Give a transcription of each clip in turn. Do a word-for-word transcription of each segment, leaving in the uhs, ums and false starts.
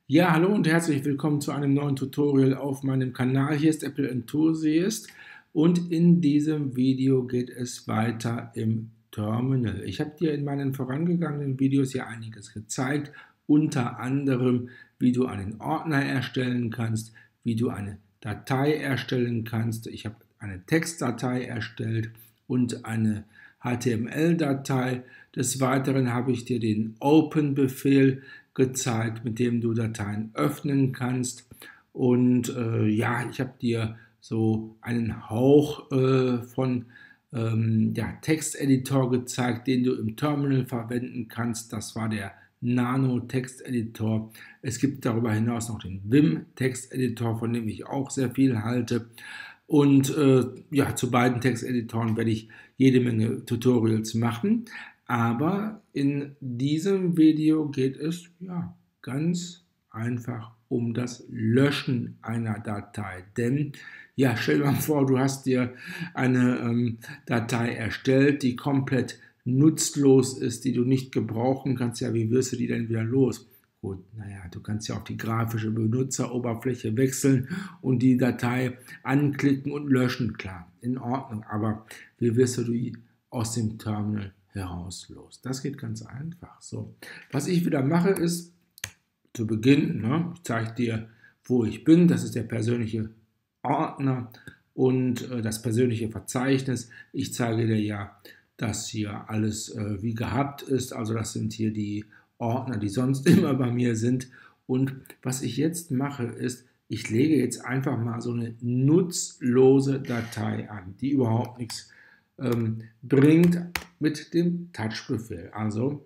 Ja, hallo und herzlich willkommen zu einem neuen Tutorial auf meinem Kanal. Hier ist Apple Enthusiast und in diesem Video geht es weiter im Terminal. Ich habe dir in meinen vorangegangenen Videos ja einiges gezeigt, unter anderem, wie du einen Ordner erstellen kannst, wie du eine Datei erstellen kannst. Ich habe eine Textdatei erstellt und eine H T M L-Datei. Des Weiteren habe ich dir den Open-Befehl gezeigt, mit dem du Dateien öffnen kannst. Und äh, ja, ich habe dir so einen Hauch äh, von ähm, ja, Texteditor gezeigt, den du im Terminal verwenden kannst. Das war der Nano Texteditor. Es gibt darüber hinaus noch den Vim Texteditor, von dem ich auch sehr viel halte. Und äh, ja, zu beiden Texteditoren werde ich jede Menge Tutorials machen. Aber in diesem Video geht es ja ganz einfach um das Löschen einer Datei. Denn ja, stell dir mal vor, du hast dir eine ähm, Datei erstellt, die komplett nutzlos ist, die du nicht gebrauchen kannst. Ja, wie wirst du die denn wieder los? Gut, naja, du kannst ja auf die grafische Benutzeroberfläche wechseln und die Datei anklicken und löschen. Klar, in Ordnung, aber wie wirst du die aus dem Terminal heraus los? Das geht ganz einfach. So, was ich wieder mache ist, zu Beginn, ne, ich zeige dir, wo ich bin. Das ist der persönliche Ordner und äh, das persönliche Verzeichnis. Ich zeige dir ja, dass hier alles äh, wie gehabt ist. Also das sind hier die Ordner, die sonst immer bei mir sind. Und was ich jetzt mache, ist, ich lege jetzt einfach mal so eine nutzlose Datei an, die überhaupt nichts ähm, bringt mit dem Touch-Befehl. Also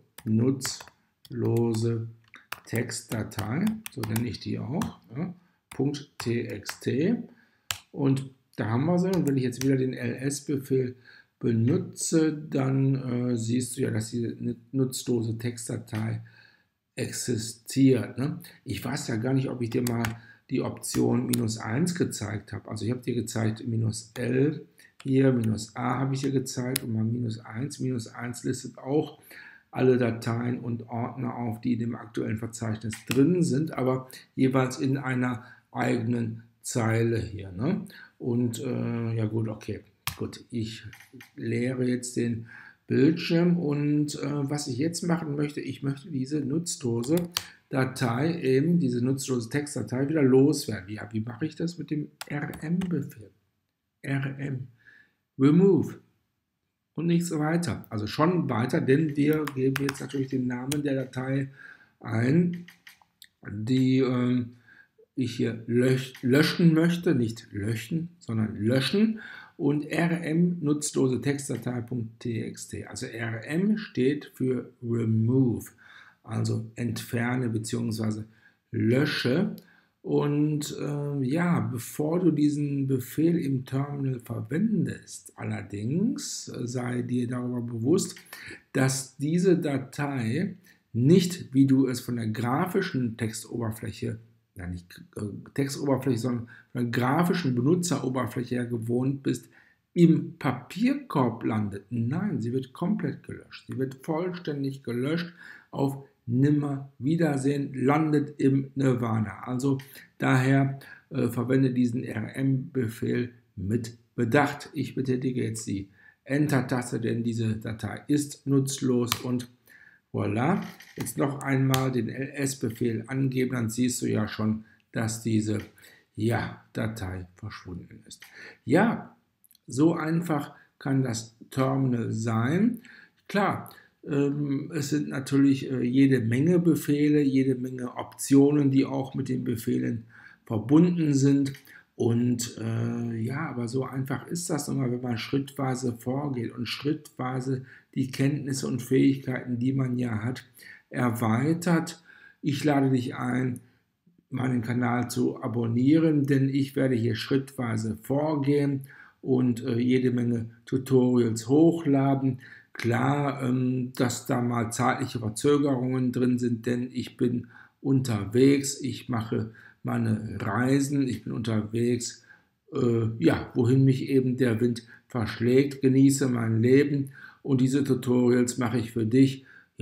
nutzlose Textdatei, so nenne ich die auch, ja, .txt. Und da haben wir sie. Und wenn ich jetzt wieder den L S-Befehl benutze, dann äh, siehst du ja, dass die nutzlose Textdatei existiert. Ne? Ich weiß ja gar nicht, ob ich dir mal die Option minus eins gezeigt habe. Also ich habe dir gezeigt minus L hier, minus A habe ich hier gezeigt und mal minus eins. Minus eins listet auch alle Dateien und Ordner auf, die in dem aktuellen Verzeichnis drin sind, aber jeweils in einer eigenen Zeile hier. Ne? Und äh, ja gut, okay. Gut, ich leere jetzt den Bildschirm und äh, was ich jetzt machen möchte, ich möchte diese nutzlose Datei, eben diese nutzlose Textdatei wieder loswerden. Ja, wie mache ich das mit dem R M-Befehl? R M, remove und nichts weiter. Also schon weiter, denn wir geben jetzt natürlich den Namen der Datei ein, die ähm, ich hier lösch, löschen möchte, nicht löschen, sondern löschen. Und rm nutzlose Textdatei.txt. Also rm steht für remove, also entferne bzw. lösche. Und äh, ja, bevor du diesen Befehl im Terminal verwendest, allerdings sei dir darüber bewusst, dass diese Datei nicht, wie du es von der grafischen Textoberfläche ja nicht Textoberfläche, sondern von der grafischen Benutzeroberfläche her gewohnt bist, im Papierkorb landet. Nein, sie wird komplett gelöscht. Sie wird vollständig gelöscht, auf Nimmerwiedersehen, landet im Nirvana. Also daher äh, verwende diesen R M-Befehl mit Bedacht. Ich betätige jetzt die Enter-Taste, denn diese Datei ist nutzlos und voilà, jetzt noch einmal den L S-Befehl angeben, dann siehst du ja schon, dass diese ja, Datei verschwunden ist. Ja, so einfach kann das Terminal sein. Klar, ähm, es sind natürlich äh, jede Menge Befehle, jede Menge Optionen, die auch mit den Befehlen verbunden sind. Und äh, ja, aber so einfach ist das nochmal, wenn man schrittweise vorgeht und schrittweise die Kenntnisse und Fähigkeiten, die man ja hat, erweitert. Ich lade dich ein, meinen Kanal zu abonnieren, denn ich werde hier schrittweise vorgehen und äh, jede Menge Tutorials hochladen. Klar, ähm, dass da mal zeitliche Verzögerungen drin sind, denn ich bin unterwegs, ich mache meine Reisen, ich bin unterwegs, äh, ja, wohin mich eben der Wind verschlägt, genieße mein Leben und diese Tutorials mache ich für dich, ja,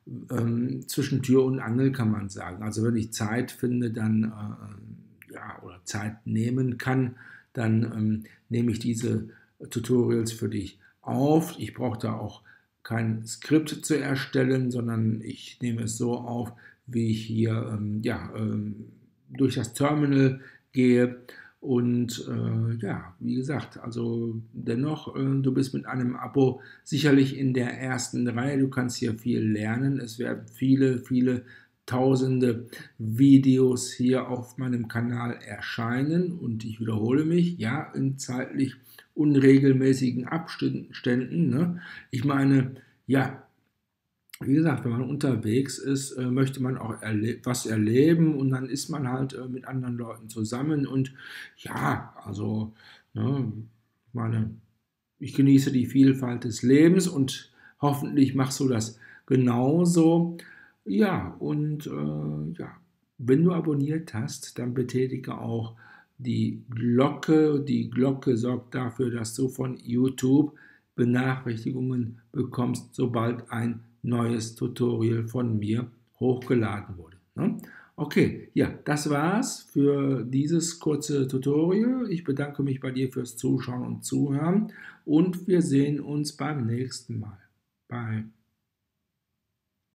ähm, zwischen Tür und Angel, kann man sagen. Also wenn ich Zeit finde, dann äh, ja, oder Zeit nehmen kann, dann ähm, nehme ich diese Tutorials für dich auf. Ich brauche da auch kein Skript zu erstellen, sondern ich nehme es so auf, wie ich hier ähm, ja, ähm, durch das Terminal gehe. Und äh, ja, wie gesagt, also dennoch, äh, du bist mit einem Abo sicherlich in der ersten Reihe. Du kannst hier viel lernen. Es werden viele, viele tausende Videos hier auf meinem Kanal erscheinen. Und ich wiederhole mich, ja, in zeitlich unregelmäßigen Abständen. Ne? Ich meine, ja, wie gesagt, wenn man unterwegs ist, äh, möchte man auch erle was erleben und dann ist man halt äh, mit anderen Leuten zusammen und ja, also, ne, ich meine, ich genieße die Vielfalt des Lebens und hoffentlich machst du das genauso. Ja, und äh, ja, wenn du abonniert hast, dann betätige auch die Glocke. Die Glocke sorgt dafür, dass du von YouTube Benachrichtigungen bekommst, sobald ein neues Tutorial von mir hochgeladen wurde. Ne? Okay, ja, das war's für dieses kurze Tutorial. Ich bedanke mich bei dir fürs Zuschauen und Zuhören und wir sehen uns beim nächsten Mal. Bye.